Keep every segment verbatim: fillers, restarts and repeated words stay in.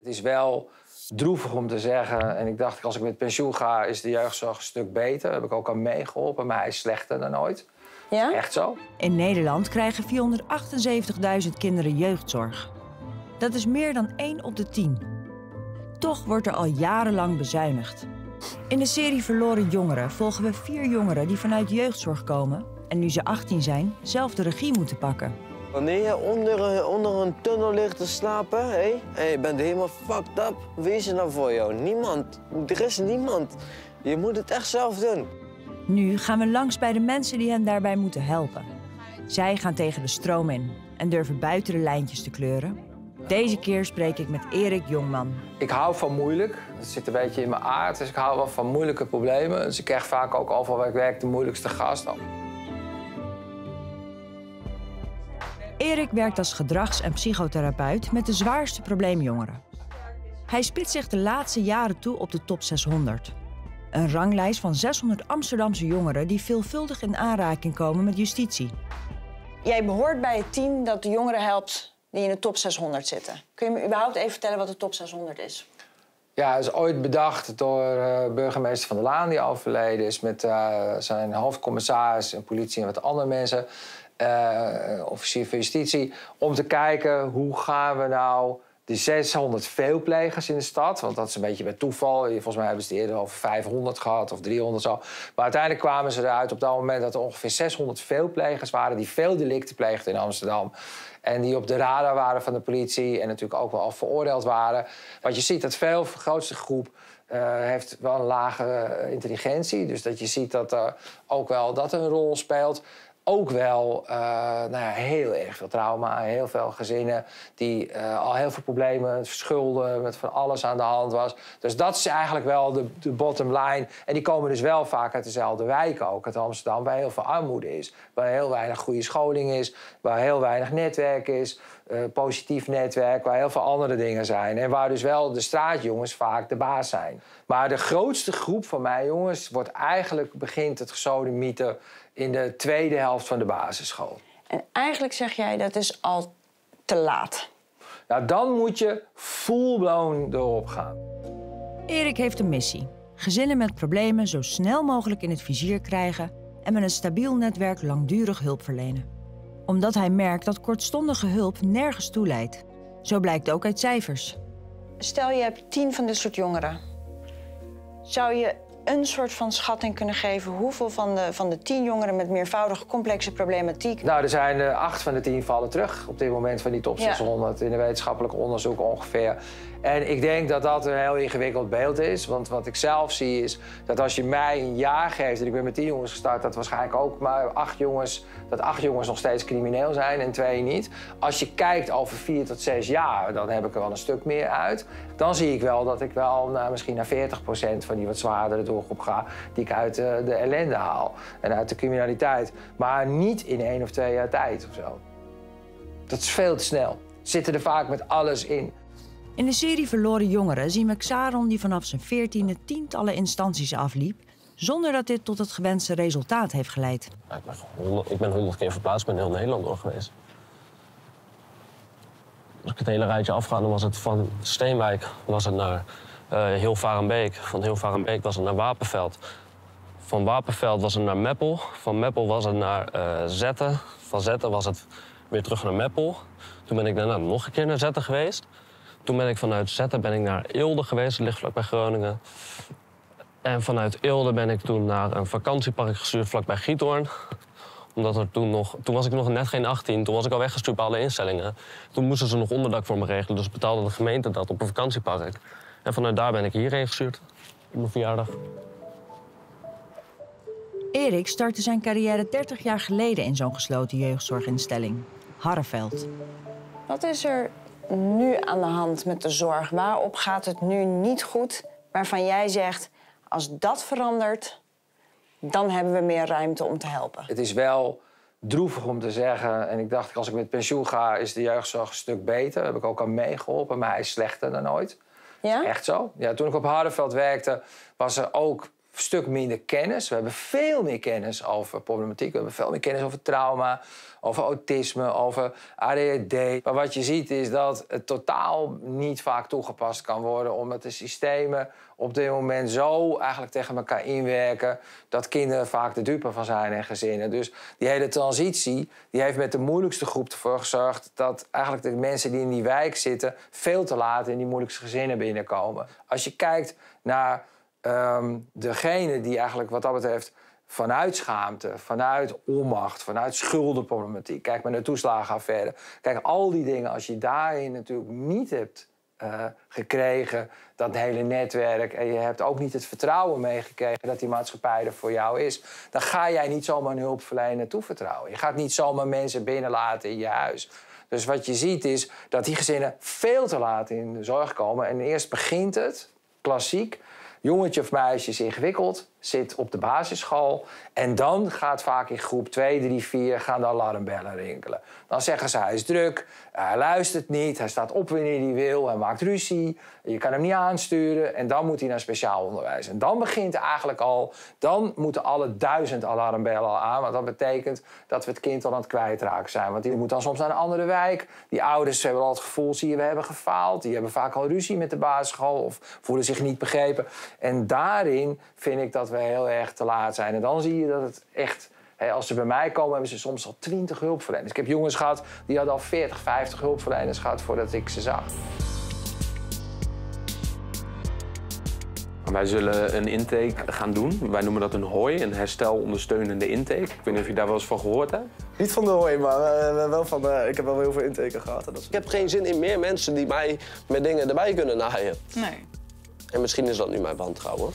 Het is wel droevig om te zeggen. En ik dacht, als ik met pensioen ga, is de jeugdzorg een stuk beter. Daar heb ik ook aan meegeholpen, maar hij is slechter dan ooit. Ja? Echt zo. In Nederland krijgen vierhonderdachtenzeventigduizend kinderen jeugdzorg. Dat is meer dan één op de tien. Toch wordt er al jarenlang bezuinigd. In de serie Verloren Jongeren volgen we vier jongeren die vanuit jeugdzorg komen en nu ze achttien zijn, zelf de regie moeten pakken. Wanneer je onder, onder een tunnel ligt te slapen, hé, hey, je bent helemaal fucked up. Wie is er nou voor jou? Niemand. Er is niemand. Je moet het echt zelf doen. Nu gaan we langs bij de mensen die hen daarbij moeten helpen. Zij gaan tegen de stroom in en durven buiten de lijntjes te kleuren. Deze keer spreek ik met Erik Jongman. Ik hou van moeilijk. Dat zit een beetje in mijn aard. Dus ik hou wel van moeilijke problemen. Dus ik krijg vaak ook overal waar ik werk de moeilijkste gast. Erik werkt als gedrags- en psychotherapeut met de zwaarste probleemjongeren. Hij spitst zich de laatste jaren toe op de top zeshonderd. Een ranglijst van zeshonderd Amsterdamse jongeren die veelvuldig in aanraking komen met justitie. Jij behoort bij het team dat de jongeren helpt die in de top zeshonderd zitten. Kun je me überhaupt even vertellen wat de top zeshonderd is? Ja, het is ooit bedacht door uh, burgemeester Van der Laan, die overleden is, met uh, zijn hoofdcommissaris en politie en wat andere mensen, uh, officier van justitie, om te kijken hoe gaan we nou de zeshonderd veelplegers in de stad, want dat is een beetje bij toeval. Volgens mij hebben ze het eerder over vijfhonderd gehad of driehonderd zo. Maar uiteindelijk kwamen ze eruit op dat moment dat er ongeveer zeshonderd veelplegers waren die veel delicten pleegden in Amsterdam. En die op de radar waren van de politie en natuurlijk ook wel al veroordeeld waren. Want je ziet dat veel, de grootste groep uh, heeft wel een lage intelligentie. Dus dat je ziet dat er ook wel dat een rol speelt. Ook wel uh, nou ja, heel erg veel trauma, heel veel gezinnen die uh, al heel veel problemen, schulden, met van alles aan de hand was. Dus dat is eigenlijk wel de, de bottom line. En die komen dus wel vaak uit dezelfde wijken ook, uit Amsterdam, waar heel veel armoede is. Waar heel weinig goede scholing is, waar heel weinig netwerk is, uh, positief netwerk, waar heel veel andere dingen zijn. En waar dus wel de straatjongens vaak de baas zijn. Maar de grootste groep van mijn jongens wordt eigenlijk, begint het gesodemieter in de tweede helft van de basisschool. En eigenlijk zeg jij dat is al te laat. Nou, dan moet je full-blown erop gaan. Erik heeft een missie. Gezinnen met problemen zo snel mogelijk in het vizier krijgen en met een stabiel netwerk langdurig hulp verlenen. Omdat hij merkt dat kortstondige hulp nergens toe leidt. Zo blijkt ook uit cijfers. Stel je hebt tien van dit soort jongeren. Zou je een soort van schatting kunnen geven hoeveel van de, van de tien jongeren met meervoudige complexe problematiek? Nou, er zijn uh, acht van de tien vallen terug op dit moment van die top zeshonderd in een wetenschappelijk onderzoek ongeveer. En ik denk dat dat een heel ingewikkeld beeld is. Want wat ik zelf zie is dat als je mij een jaar geeft, en ik ben met tien jongens gestart, dat waarschijnlijk ook maar acht jongens, dat acht jongens nog steeds crimineel zijn en twee niet. Als je kijkt over vier tot zes jaar, dan heb ik er wel een stuk meer uit. Dan zie ik wel dat ik wel nou, misschien naar veertig procent van die wat zwaardere doelgroep ga, die ik uit uh, de ellende haal en uit de criminaliteit. Maar niet in één of twee jaar tijd of zo. Dat is veel te snel. Zitten er vaak met alles in. In de serie Verloren Jongeren zien we Xaron die vanaf zijn veertiende tientallen instanties afliep, zonder dat dit tot het gewenste resultaat heeft geleid. Ja, ik ben honderd, ik ben honderd keer verplaatst, ben heel Nederland door geweest. Als ik het hele rijtje afga, dan was het van Steenwijk was het naar uh, Hilvarenbeek. Van Hilvarenbeek was het naar Wapenveld. Van Wapenveld was het naar Meppel. Van Meppel was het naar uh, Zetten. Van Zetten was het weer terug naar Meppel. Toen ben ik daarna nog een keer naar Zetten geweest. Toen ben ik vanuit Zetten ben ik naar Eelde geweest, dat ligt vlakbij Groningen. En vanuit Eelde ben ik toen naar een vakantiepark gestuurd vlakbij Giethoorn. Omdat er toen nog, toen was ik nog net geen achttien, toen was ik al weggestuurd bij alle instellingen. Toen moesten ze nog onderdak voor me regelen, dus betaalde de gemeente dat op een vakantiepark. En vanuit daar ben ik hierheen gestuurd, op mijn verjaardag. Erik startte zijn carrière dertig jaar geleden in zo'n gesloten jeugdzorginstelling, Harreveld. Wat is er nu aan de hand met de zorg? Waarop gaat het nu niet goed, waarvan jij zegt, als dat verandert, dan hebben we meer ruimte om te helpen? Het is wel droevig om te zeggen. En ik dacht, als ik met pensioen ga, is de jeugdzorg een stuk beter. Daar heb ik ook aan meegeholpen, maar hij is slechter dan ooit. Ja? Echt zo. Ja, toen ik op Harreveld werkte, was er ook stuk minder kennis. We hebben veel meer kennis over problematiek. We hebben veel meer kennis over trauma, over autisme, over A D H D. Maar wat je ziet is dat het totaal niet vaak toegepast kan worden, omdat de systemen op dit moment zo eigenlijk tegen elkaar inwerken dat kinderen vaak de dupe van zijn en gezinnen. Dus die hele transitie die heeft met de moeilijkste groep ervoor gezorgd dat eigenlijk de mensen die in die wijk zitten veel te laat in die moeilijkste gezinnen binnenkomen. Als je kijkt naar um, degene die eigenlijk wat dat betreft vanuit schaamte, vanuit onmacht, vanuit schuldenproblematiek. Kijk maar naar de toeslagenaffaire. Kijk, al die dingen, als je daarin natuurlijk niet hebt uh, gekregen, dat hele netwerk, en je hebt ook niet het vertrouwen meegekregen dat die maatschappij er voor jou is, dan ga jij niet zomaar een hulpverlener toevertrouwen. Je gaat niet zomaar mensen binnenlaten in je huis. Dus wat je ziet is dat die gezinnen veel te laat in de zorg komen. En eerst begint het, klassiek, jongetje of meisje is ingewikkeld, zit op de basisschool. En dan gaat vaak in groep twee, drie, vier gaan de alarmbellen rinkelen. Dan zeggen ze, hij is druk, hij luistert niet, hij staat op wanneer hij wil, hij maakt ruzie, je kan hem niet aansturen. En dan moet hij naar speciaal onderwijs. En dan begint eigenlijk al, dan moeten alle duizend alarmbellen al aan. Want dat betekent dat we het kind al aan het kwijtraken zijn. Want die moet dan soms naar een andere wijk. Die ouders hebben al het gevoel, zie je, we hebben gefaald. Die hebben vaak al ruzie met de basisschool of voelen zich niet begrepen. En daarin vind ik dat we heel erg te laat zijn. En dan zie je dat het echt, hè, als ze bij mij komen, hebben ze soms al twintig hulpverleners. Ik heb jongens gehad die hadden al veertig, vijftig hulpverleners gehad voordat ik ze zag. Wij zullen een intake gaan doen. Wij noemen dat een H O I, een herstelondersteunende intake. Ik weet niet of je daar wel eens van gehoord hebt. Niet van de H O I, maar uh, wel van, uh, ik heb wel heel veel intaken gehad. En dat ik heb geen zin in meer mensen die mij met dingen erbij kunnen naaien. Nee. En misschien is dat nu mijn wantrouwen.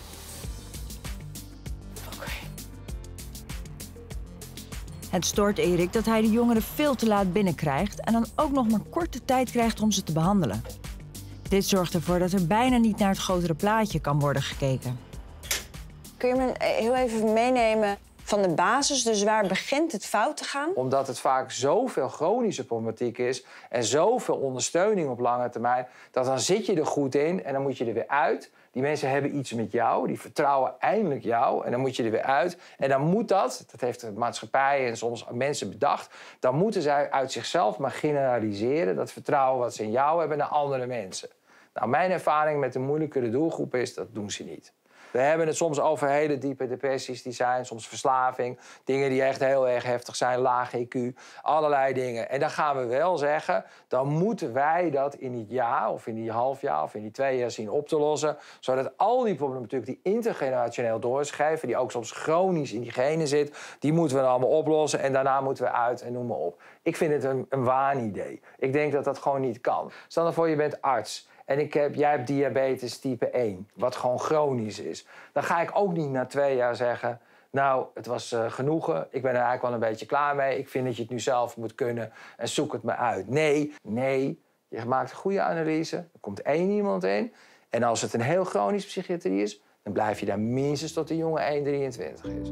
Het stoort Erik dat hij de jongeren veel te laat binnenkrijgt en dan ook nog maar korte tijd krijgt om ze te behandelen. Dit zorgt ervoor dat er bijna niet naar het grotere plaatje kan worden gekeken. Kun je me heel even meenemen van de basis, dus waar begint het fout te gaan? Omdat het vaak zoveel chronische problematiek is en zoveel ondersteuning op lange termijn, dat dan zit je er goed in en dan moet je er weer uit. Die mensen hebben iets met jou, die vertrouwen eindelijk jou en dan moet je er weer uit. En dan moet dat, dat heeft de maatschappij en soms mensen bedacht, dan moeten zij uit zichzelf maar generaliseren, dat vertrouwen wat ze in jou hebben naar andere mensen. Nou, mijn ervaring met de moeilijkere doelgroep is, dat doen ze niet. We hebben het soms over hele diepe depressies die zijn, soms verslaving, dingen die echt heel erg heftig zijn, laag I Q, allerlei dingen. En dan gaan we wel zeggen, dan moeten wij dat in die jaar of in die half jaar of in die twee jaar zien op te lossen, zodat al die problematiek die intergenerationeel doorschrijven, die ook soms chronisch in die genen zit, die moeten we dan allemaal oplossen en daarna moeten we uit en noem maar op. Ik vind het een, een waanidee. Ik denk dat dat gewoon niet kan. Stel nou voor, je bent arts. En ik heb, jij hebt diabetes type één, wat gewoon chronisch is. Dan ga ik ook niet na twee jaar zeggen, nou, het was uh, genoegen. Ik ben er eigenlijk wel een beetje klaar mee. Ik vind dat je het nu zelf moet kunnen en zoek het maar uit. Nee, nee, je maakt een goede analyse. Er komt één iemand in. En als het een heel chronisch psychiatrie is, dan blijf je daar minstens tot de jongen één komma drieëntwintig is.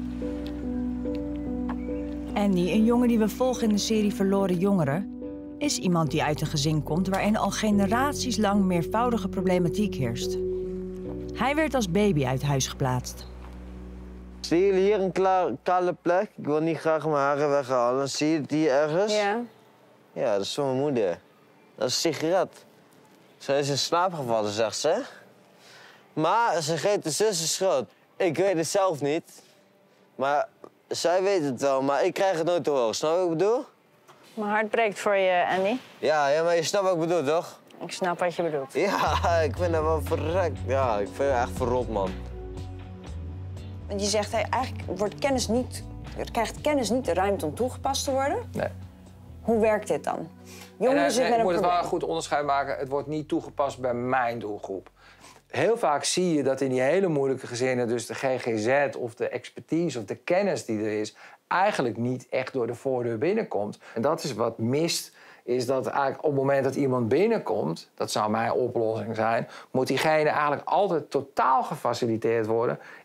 Andy, een jongen die we volgen in de serie Verloren Jongeren, is iemand die uit een gezin komt waarin al generaties lang meervoudige problematiek heerst. Hij werd als baby uit huis geplaatst. Zie je hier een klaar, kale plek? Ik wil niet graag mijn haren weghalen. Zie je het hier ergens? Ja. Ja, dat is van mijn moeder. Dat is een sigaret. Ze is in slaap gevallen, zegt ze. Maar ze geeft de zus een schuld. Ik weet het zelf niet. Maar zij weet het wel, maar ik krijg het nooit te horen. Snap je wat ik bedoel? Mijn hart breekt voor je, Andy. Ja, ja, maar je snapt wat ik bedoel, toch? Ik snap wat je bedoelt. Ja, ik vind dat wel verrekt. Ja, ik vind het echt verrot, man. Want je zegt, hey, eigenlijk wordt kennis niet, krijgt kennis niet de ruimte om toegepast te worden. Nee. Hoe werkt dit dan? Jongeren en, zitten en, met ik een moet het wel probleem. een goed onderscheid maken. Het wordt niet toegepast bij mijn doelgroep. Heel vaak zie je dat in die hele moeilijke gezinnen, dus de G G Z of de expertise of de kennis die er is, eigenlijk niet echt door de voordeur binnenkomt. En dat is wat mist, is dat eigenlijk op het moment dat iemand binnenkomt, dat zou mijn oplossing zijn, moet diegene eigenlijk altijd totaal gefaciliteerd worden in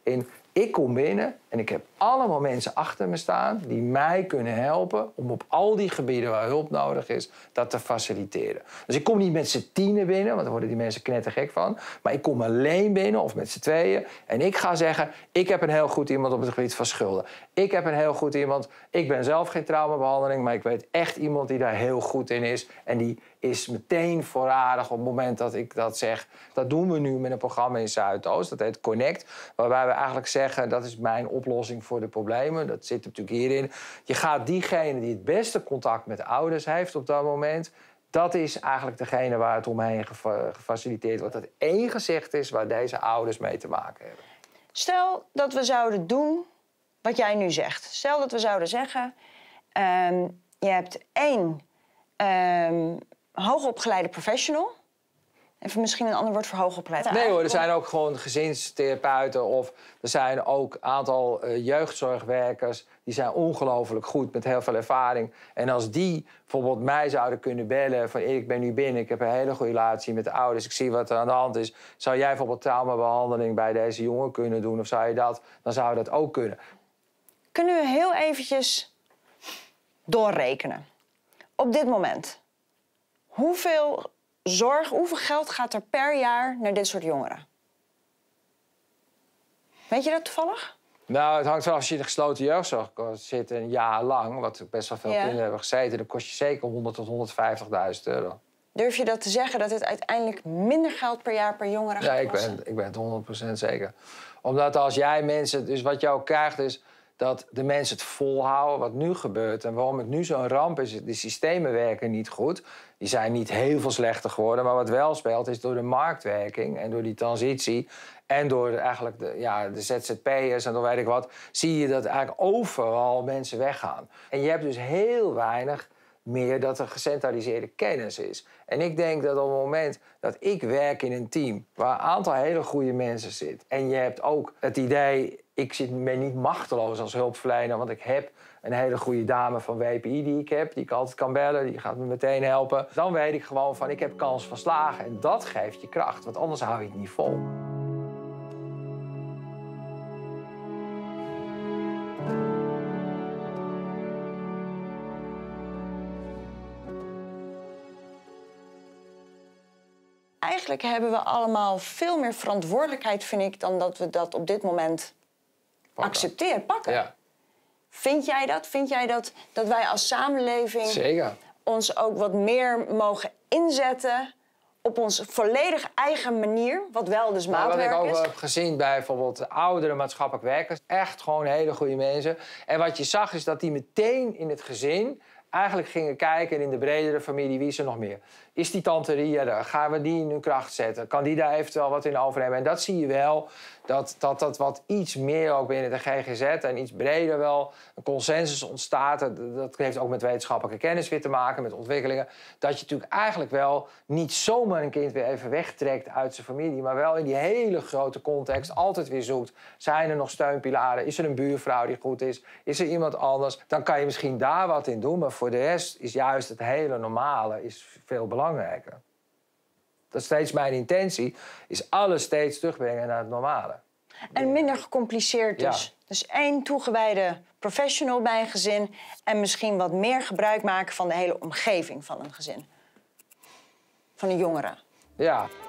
Ik kom binnen en ik heb allemaal mensen achter me staan die mij kunnen helpen om op al die gebieden waar hulp nodig is, dat te faciliteren. Dus ik kom niet met z'n tienen binnen, want dan worden die mensen knettergek van. Maar ik kom alleen binnen of met z'n tweeën en ik ga zeggen, ik heb een heel goed iemand op het gebied van schulden. Ik heb een heel goed iemand, ik ben zelf geen traumabehandeling, maar ik weet echt iemand die daar heel goed in is. En die is meteen voorradig op het moment dat ik dat zeg. Dat doen we nu met een programma in Zuidoost, dat heet Connect. Waarbij we eigenlijk zeggen, dat is mijn oplossing voor de problemen. Dat zit natuurlijk hierin. Je gaat diegene die het beste contact met de ouders heeft op dat moment, dat is eigenlijk degene waar het omheen gefa gefaciliteerd wordt. Dat één gezicht is waar deze ouders mee te maken hebben. Stel dat we zouden doen wat jij nu zegt. Stel dat we zouden zeggen, um, je hebt één um, hoogopgeleide professional. Even misschien een ander woord voor hoogopgeleid. Nee hoor, er zijn ook gewoon gezinstherapeuten of er zijn ook een aantal uh, jeugdzorgwerkers. Die zijn ongelooflijk goed met heel veel ervaring. En als die bijvoorbeeld mij zouden kunnen bellen van ik ben nu binnen, ik heb een hele goede relatie met de ouders, ik zie wat er aan de hand is. Zou jij bijvoorbeeld traumabehandeling bij deze jongen kunnen doen of zou je dat? Dan zou dat ook kunnen. Kunnen we heel eventjes doorrekenen? Op dit moment, hoeveel zorg, hoeveel geld gaat er per jaar naar dit soort jongeren? Weet je dat toevallig? Nou, het hangt wel als je in de gesloten jeugdzorg zit een jaar lang, wat best wel veel ja. kinderen hebben gezeten, dan kost je zeker honderd tot honderdvijftigduizend euro. Durf je dat te zeggen, dat het uiteindelijk minder geld per jaar per jongere gaat ja, ik ben, ik ben het honderd procent zeker. Omdat als jij mensen, dus wat je ook krijgt is dat de mensen het volhouden wat nu gebeurt. En waarom het nu zo'n ramp is, de systemen werken niet goed. Die zijn niet heel veel slechter geworden. Maar wat wel speelt is door de marktwerking en door die transitie en door eigenlijk de, ja, de Z Z P'ers en dan weet ik wat, zie je dat eigenlijk overal mensen weggaan. En je hebt dus heel weinig meer dat er gecentraliseerde kennis is. En ik denk dat op het moment dat ik werk in een team waar een aantal hele goede mensen zit en je hebt ook het idee, ik zit, ben niet machteloos als hulpverlener, want ik heb een hele goede dame van W P I die ik heb, die ik altijd kan bellen, die gaat me meteen helpen. Dan weet ik gewoon van, ik heb kans van slagen en dat geeft je kracht, want anders hou je het niet vol. Eigenlijk hebben we allemaal veel meer verantwoordelijkheid, vind ik, dan dat we dat op dit moment pakken. accepteren, pakken. Ja. Vind jij dat? Vind jij dat, dat wij als samenleving Zeker. ons ook wat meer mogen inzetten op onze volledig eigen manier, wat wel dus maatwerk is? Wat ik ook wel heb gezien bij bijvoorbeeld oudere maatschappelijk werkers, echt gewoon hele goede mensen. En wat je zag is dat die meteen in het gezin eigenlijk gingen kijken in de bredere familie, wie is er nog meer? Is die tante Ria er? Gaan we die in hun kracht zetten? Kan die daar eventueel wat in overnemen? En dat zie je wel, dat dat, dat wat iets meer ook binnen de G G Z en iets breder wel een consensus ontstaat. Dat, dat heeft ook met wetenschappelijke kennis weer te maken, met ontwikkelingen. Dat je natuurlijk eigenlijk wel niet zomaar een kind weer even wegtrekt uit zijn familie, maar wel in die hele grote context altijd weer zoekt. Zijn er nog steunpilaren? Is er een buurvrouw die goed is? Is er iemand anders? Dan kan je misschien daar wat in doen, maar voor de rest is juist het hele normale is veel belangrijker. Dat is steeds mijn intentie, is alles steeds terugbrengen naar het normale. En minder gecompliceerd dus. Ja. Dus één toegewijde professional bij een gezin en misschien wat meer gebruik maken van de hele omgeving van een gezin. Van een jongere. Ja.